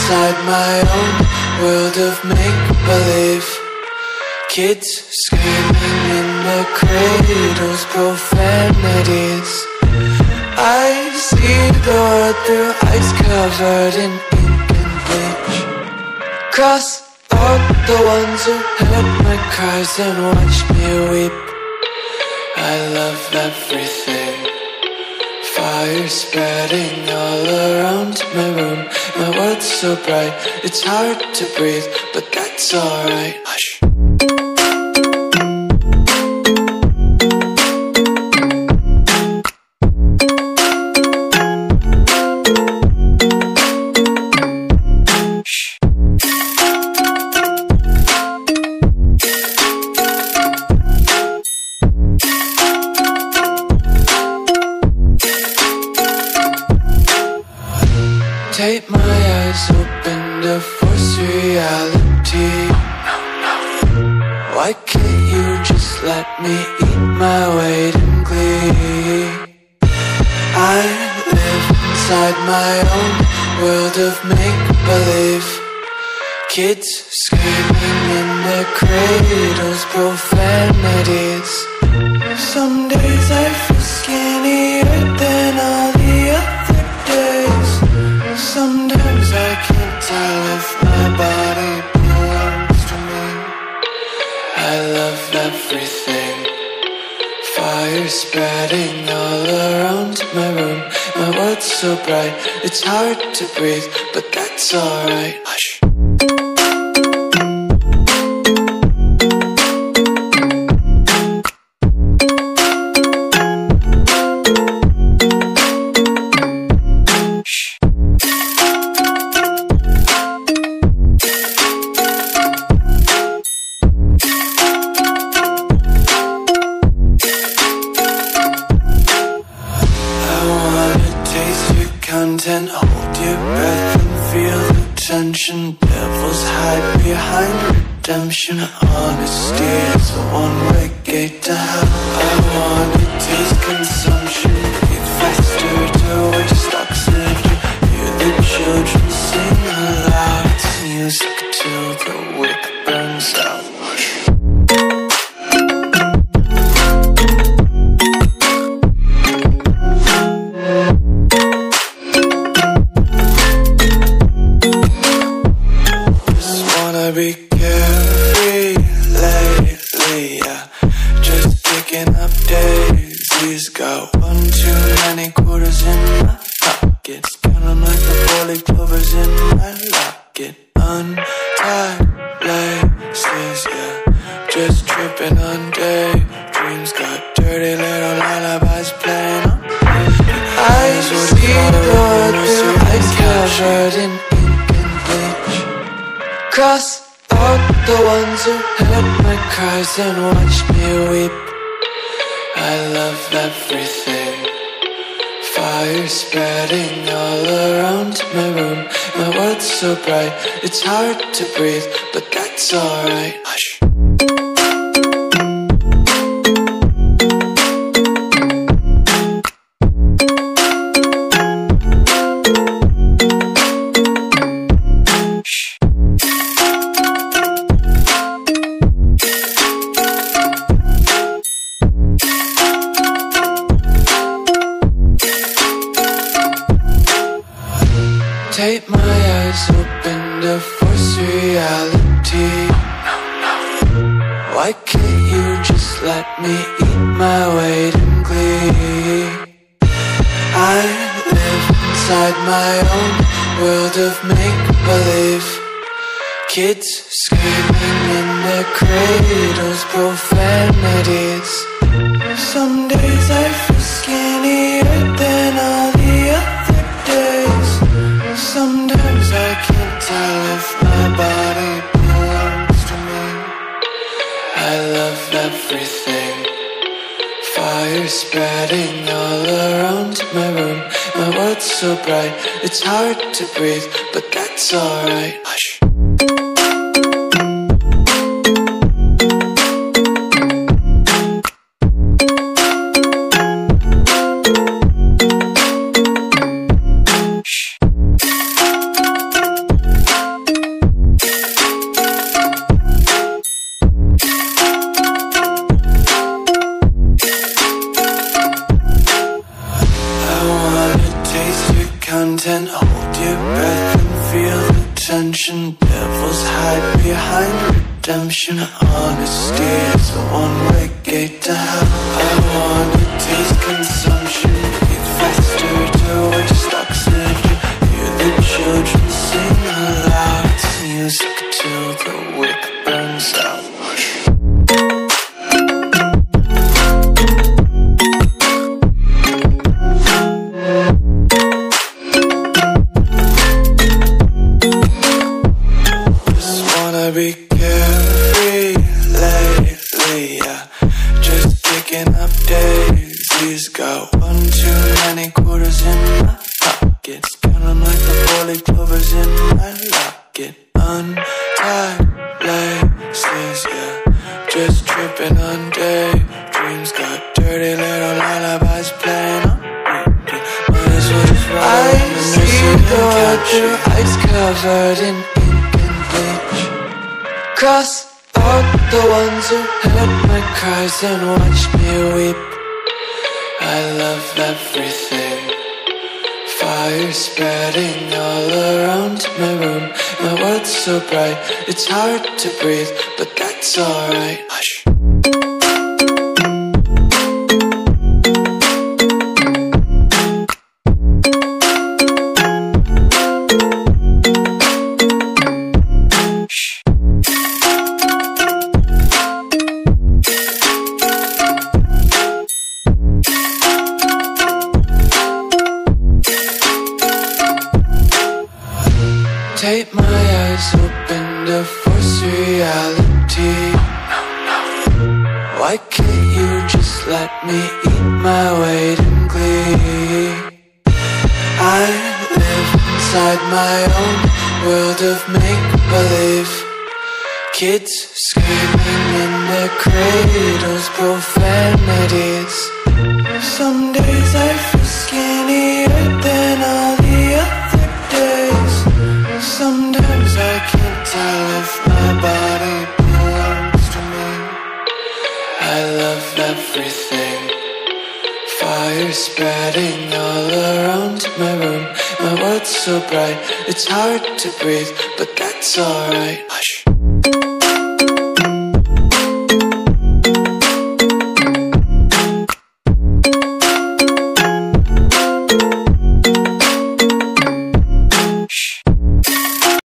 inside my own world of make-believe. Kids screaming in their cradles, profanities. I see the world through ice covered in ink and bleach. Cross out the ones who heard my cries and watched me weep. I love everything. Fire spreading all around my room. My world's so bright, it's hard to breathe, but that's alright. Hush. Take my eyes open to force reality. Why can't you just let me eat my weight in glee? I live inside my own world of make-believe. Kids screaming in their cradles, profanities. Some days I feel skinnier than all the other days. Sometimes I can't tell if my body belongs to me. I love everything. Fire spreading all around my room. My world's so bright, it's hard to breathe, but that's alright. Hush. Content, hold your breath and feel the tension. Devils hide behind redemption. Honesty is a one-way gate to hell. I wanna taste consumption. Breathe faster to waste oxygen. Hear the children sing aloud. It's music till the wick burns out. Be carefree lately, yeah. Just picking up daisies. Got one too many quarters in my pockets. Count 'em like the four-leaf clovers in my locket. Untied laces, yeah. Just tripping on daydreams. Got dirty little lullabies playing on. Eyes see the world through ice covered in ink and bleach. Cross out the ones who heard my cries and watched me weep. I love everything. Fire spreading all around my room. My world's so bright, it's hard to breathe, but that's alright. Hush. Take my eyes open to force reality. Why can't you just let me eat my weight in glee? I live inside my own world of make-believe. Kids screaming in their cradles, profanities. Some days I feel skinnier than all the other days. Sometimes I can't tell if my body belongs to me. I love everything. Fire spreading all around my room. My world's so bright, it's hard to breathe, but that's alright. Hush. attention. Devils hide behind redemption. Honesty is a one-way gate to hell. I wanna taste consumption. Eat faster to waste oxygen. Hear the children sing aloud. It's music till the wick burns out. Be carefree lately, yeah. Just picking up daisies. Got one too many quarters in my pockets. Count 'em like the four-leaf clovers in my locket. Untied laces, yeah. Just tripping on daydreams. Got dirty little lullabies playing on repeat. Might as well just ride on the nursery door through ice covered in ink and bleach. Cross out the ones who heard my cries and watched me weep. I love everything. Fire spreading all around my room. My world's so bright, it's hard to breathe, but that's alright. Hush. Tape my eyes open to force reality. Why can't you just let me eat my weight in glee? I live inside my own world of make-believe. Kids screaming in their cradles, profanities. Some days I feel skinnier than all the other days. Sometimes I can't tell if my body belongs to me. I love everything. Fire spreading all around my room. My world's so bright, it's hard to breathe, but that's alright.